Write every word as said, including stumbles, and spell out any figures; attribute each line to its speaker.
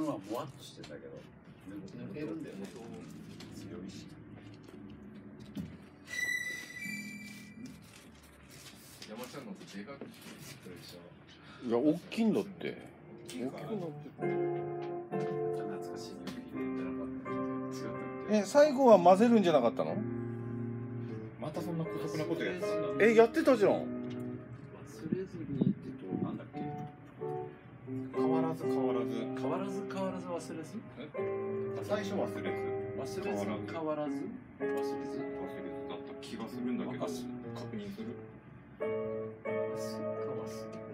Speaker 1: はもわっとしてたけど抜けるんだよね。強いし。
Speaker 2: 山ちゃんのとでかく作るでしょ。
Speaker 3: いや、大きいんだって。大きくなってる。
Speaker 1: 懐かしいよく入れてなかった。
Speaker 3: え、最後は混ぜるんじゃなかったの？
Speaker 2: またそんな姑息なことやってたんだ。
Speaker 3: え、やってたじゃん。
Speaker 1: 忘れずにってとなんだっけ。
Speaker 2: 変わらず変わらず。
Speaker 1: 変わらず変わらず忘れず。
Speaker 2: 最初忘れず。
Speaker 1: 忘れず変わらず。忘れず。
Speaker 2: 忘れずだった気がするんだけど。確認する。
Speaker 1: 忘れか忘れ。